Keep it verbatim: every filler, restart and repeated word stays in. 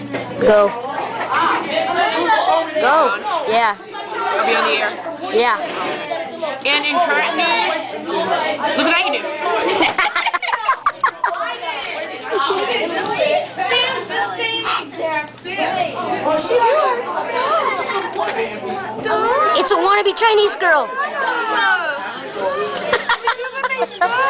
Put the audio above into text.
Go. Go. Yeah. I'll be on the air. Yeah. And in current news, look what I can do. It's a wannabe Chinese girl.